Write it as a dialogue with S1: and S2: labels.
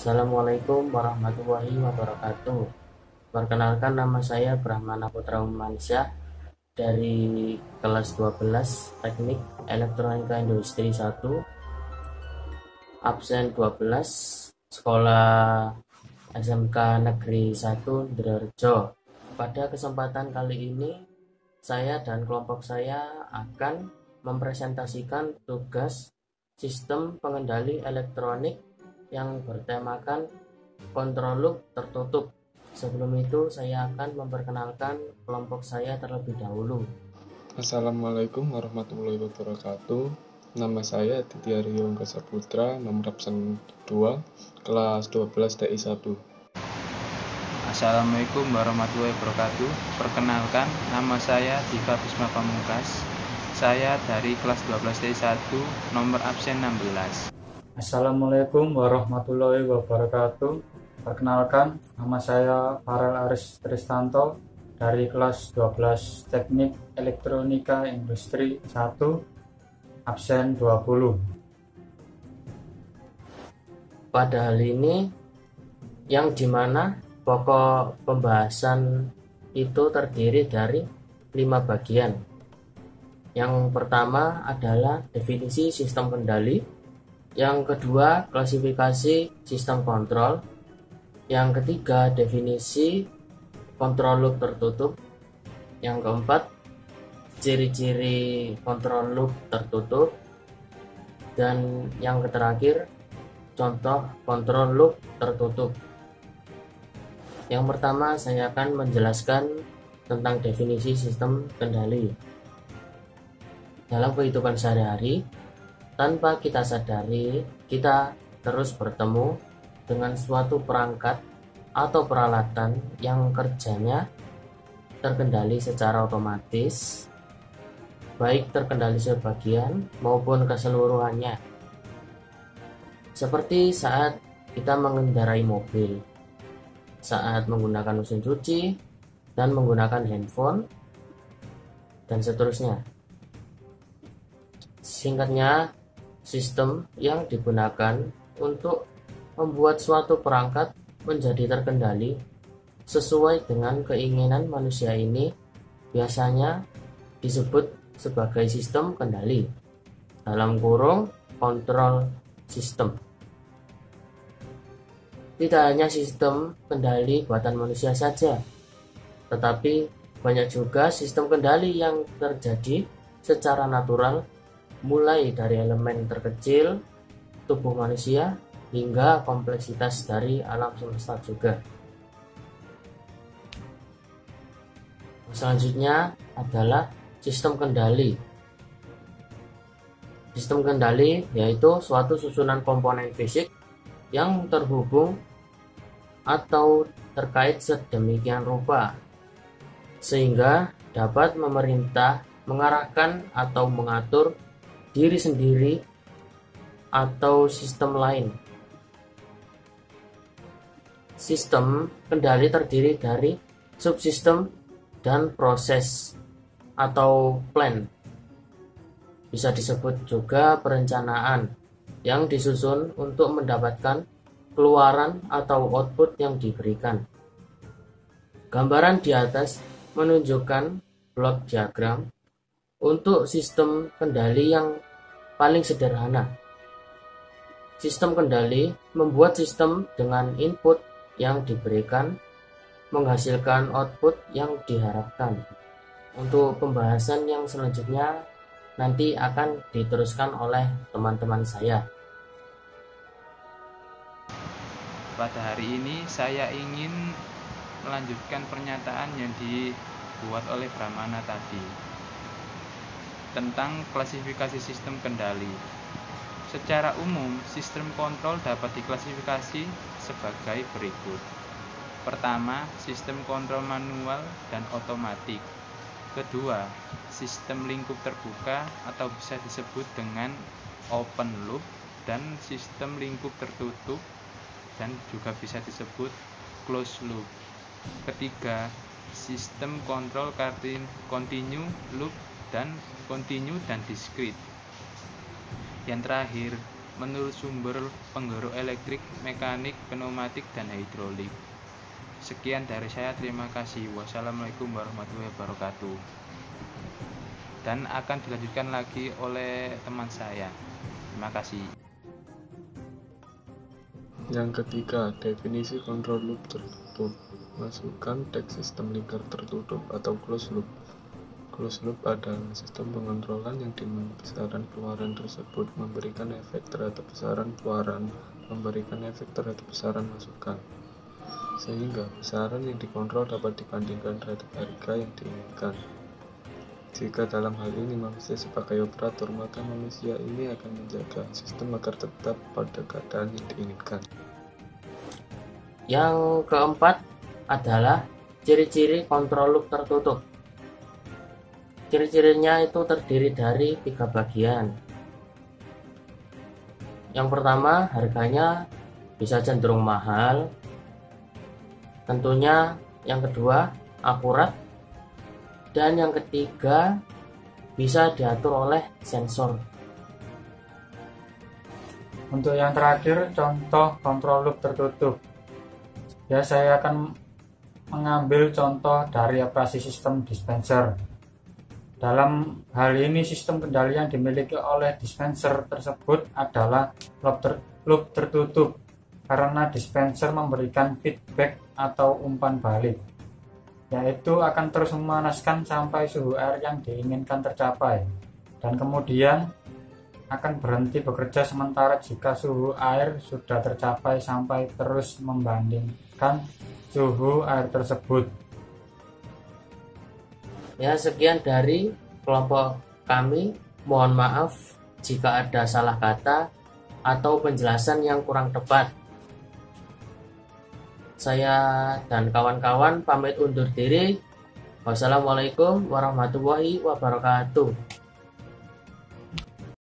S1: Assalamualaikum warahmatullahi wabarakatuh. Perkenalkan, nama saya Brahmana Putra Umansyah dari kelas 12 Teknik Elektronika Industri 1, absen 12, Sekolah SMK Negeri 1 Indrarejo. Pada kesempatan kali ini, saya dan kelompok saya akan mempresentasikan tugas sistem pengendali elektronik yang bertemakan kontrol loop tertutup. Sebelum itu, saya akan memperkenalkan kelompok saya terlebih dahulu.
S2: Assalamualaikum warahmatullahi wabarakatuh. Nama saya Aditya Rio Angkasa Putra, nomor absen 2, kelas 12 TI 1.
S3: Assalamualaikum warahmatullahi wabarakatuh. Perkenalkan, nama saya Diva Bisma Pamungkas. Saya dari kelas 12 TI 1, nomor absen 16.
S4: Assalamualaikum warahmatullahi wabarakatuh. Perkenalkan, nama saya Farel Aris Tristanto dari kelas 12 Teknik Elektronika Industri 1, absen 20.
S1: Pada hal ini, yang dimana pokok pembahasan itu terdiri dari 5 bagian. Yang pertama adalah definisi sistem kendali. Yang kedua, klasifikasi sistem kontrol. Yang ketiga, definisi kontrol loop tertutup. Yang keempat, ciri-ciri kontrol loop tertutup. Dan yang terakhir, contoh kontrol loop tertutup. Yang pertama, saya akan menjelaskan tentang definisi sistem kendali. Dalam kehidupan sehari-hari, tanpa kita sadari, kita terus bertemu dengan suatu perangkat atau peralatan yang kerjanya terkendali secara otomatis, baik terkendali sebagian maupun keseluruhannya. Seperti saat kita mengendarai mobil, saat menggunakan mesin cuci, dan menggunakan handphone, dan seterusnya. Singkatnya, sistem yang digunakan untuk membuat suatu perangkat menjadi terkendali sesuai dengan keinginan manusia ini biasanya disebut sebagai sistem kendali, dalam kurung kontrol system. Tidak hanya sistem kendali buatan manusia saja, tetapi banyak juga sistem kendali yang terjadi secara natural, mulai dari elemen terkecil tubuh manusia hingga kompleksitas dari alam semesta juga. Selanjutnya adalah sistem kendali. Sistem kendali yaitu suatu susunan komponen fisik yang terhubung atau terkait sedemikian rupa sehingga dapat memerintah, mengarahkan atau mengatur diri sendiri atau sistem lain. Sistem kendali terdiri dari subsistem dan proses atau plan. Bisa disebut juga perencanaan yang disusun untuk mendapatkan keluaran atau output yang diberikan. Gambaran di atas menunjukkan blok diagram untuk sistem kendali yang paling sederhana. Sistem kendali membuat sistem dengan input yang diberikan menghasilkan output yang diharapkan. Untuk pembahasan yang selanjutnya nanti akan diteruskan oleh teman-teman saya.
S3: Pada hari ini saya ingin melanjutkan pernyataan yang dibuat oleh Brahmana tadi tentang klasifikasi sistem kendali. Secara umum, sistem kontrol dapat diklasifikasi sebagai berikut. Pertama, sistem kontrol manual dan otomatik. Kedua, sistem lingkup terbuka atau bisa disebut dengan open loop, dan sistem lingkup tertutup dan juga bisa disebut closed loop. Ketiga, sistem kontrol continue loop dan continue dan discrete. Yang terakhir, menurut sumber penggerak elektrik, mekanik, pneumatik, dan hidrolik. Sekian dari saya, terima kasih. Wassalamualaikum warahmatullahi wabarakatuh. Dan akan dilanjutkan lagi oleh teman saya. Terima kasih.
S2: Yang ketiga, definisi control loop tertutup. Masukkan teks sistem lingkar tertutup atau closed loop. Closed loop adalah sistem pengontrolan yang di mana besaran keluaran tersebut memberikan efek terhadap besaran keluaran, memberikan efek terhadap besaran masukan, sehingga besaran yang dikontrol dapat dibandingkan terhadap harga yang diinginkan. Jika dalam hal ini manusia sebagai operator, maka manusia ini akan menjaga sistem agar tetap pada keadaan yang diinginkan.
S1: Yang keempat adalah ciri-ciri control loop tertutup. Ciri-cirinya itu terdiri dari 3 bagian. Yang pertama, harganya bisa cenderung mahal. Tentunya yang kedua, akurat. Dan yang ketiga, bisa diatur oleh sensor.
S4: Untuk yang terakhir, contoh control loop tertutup. Ya, saya akan mengambil contoh dari operasi sistem dispenser. Dalam hal ini, sistem kendali yang dimiliki oleh dispenser tersebut adalah loop tertutup karena dispenser memberikan feedback atau umpan balik, yaitu akan terus memanaskan sampai suhu air yang diinginkan tercapai, dan kemudian akan berhenti bekerja sementara jika suhu air sudah tercapai sampai terus membandingkan suhu air tersebut.
S1: Ya, sekian dari kelompok kami. Mohon maaf jika ada salah kata atau penjelasan yang kurang tepat. Saya dan kawan-kawan pamit undur diri. Wassalamualaikum warahmatullahi wabarakatuh.